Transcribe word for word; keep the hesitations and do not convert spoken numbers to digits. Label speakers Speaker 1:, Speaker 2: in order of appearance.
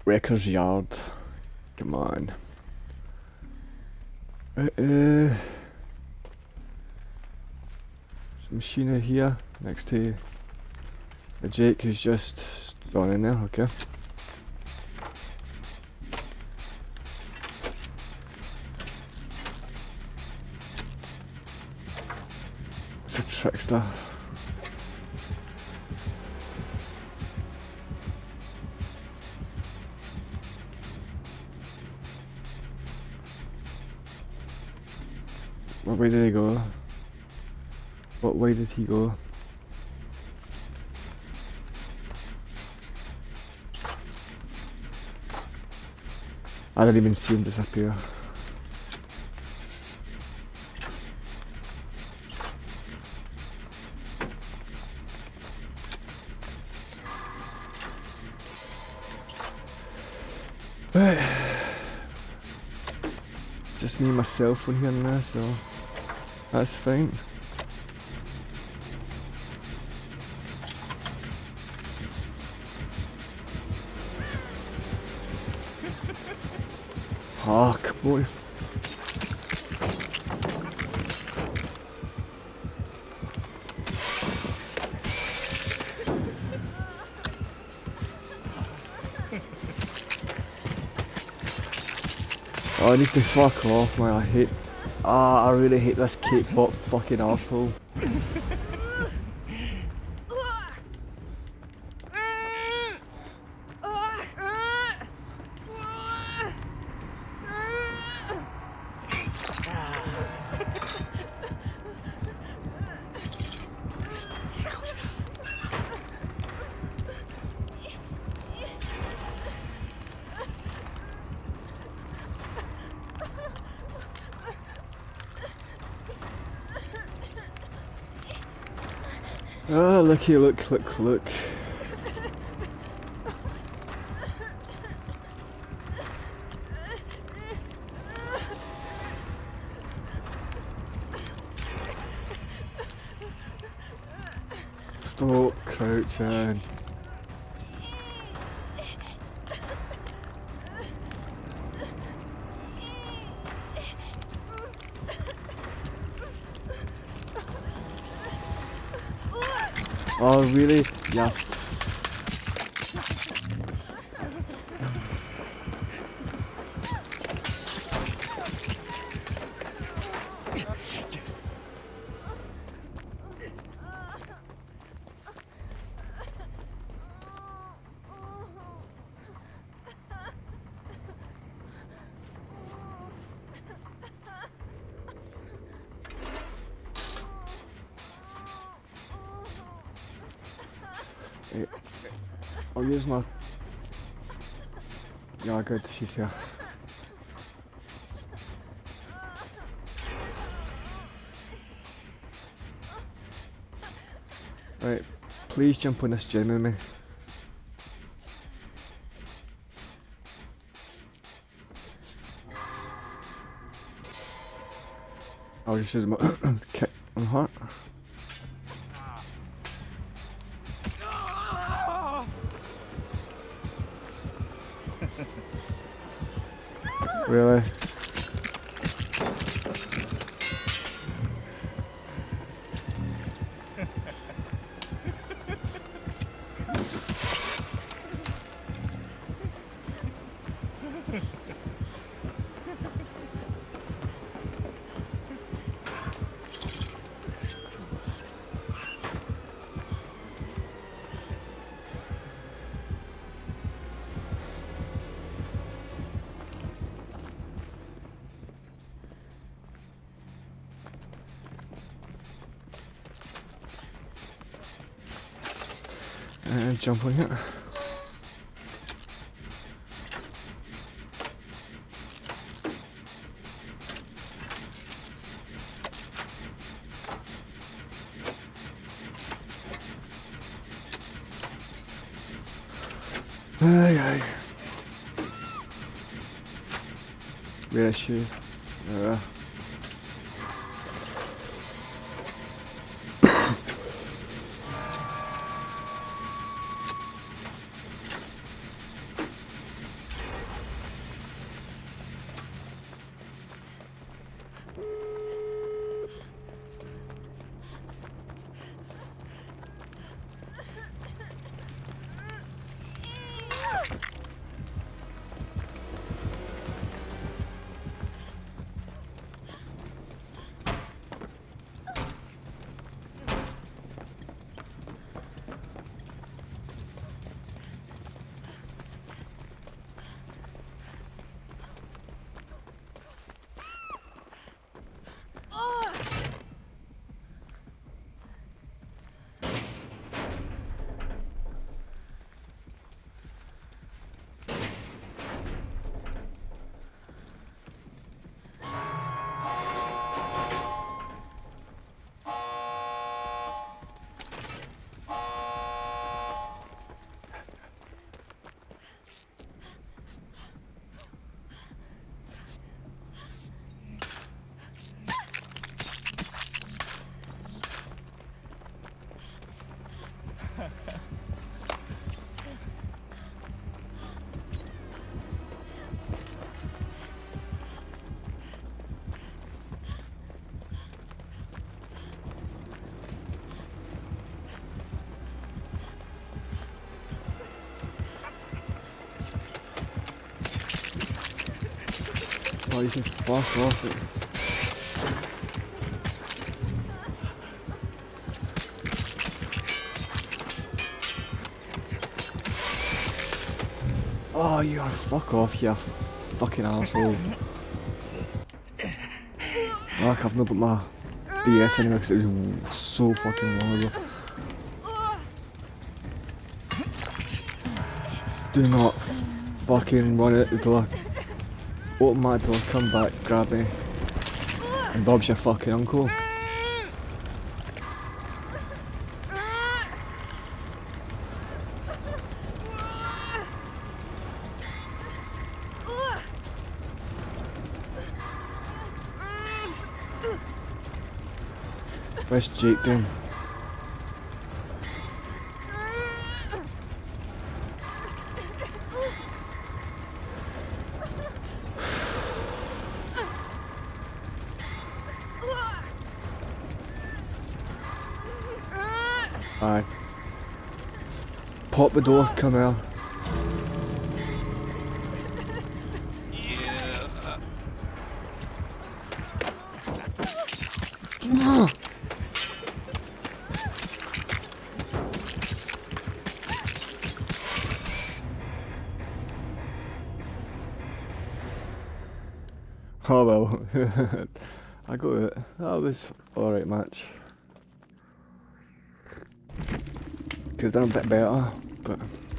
Speaker 1: Wrecker's Yard. Come on. Uh, uh, some machinery here next to the Jake who's just gone in there, okay. It's a trickster. What way did he go? What way did he go? I didn't even see him disappear. Right. Just me and my cell phone here and there, so that's fine. Fuck, boy. Oh, it needs to fuck off, man. I hate. Ah, I really hate this cake bot fucking arsehole. Oh, looky, look, look, look. Stop crouching. Oh, really? Yeah. I'll use my... Yeah, good, she's here. Right, please jump on this gym with me. I'll just use my kick on heart. Really? And jump on it. Aye aye. Where is she? Uh. Oh, you can fuck off it. Oh, you are fuck off, you fucking asshole. Oh, I've not put my D S anyway because it was so fucking long ago. Do not fucking run out the door. Open my door, come back, grab me. And Bob's your fucking uncle. Where's Jake doing? Aye. Pop the door, come out. Yeah. Oh well, I got it. That was alright match. Could have done a bit better, but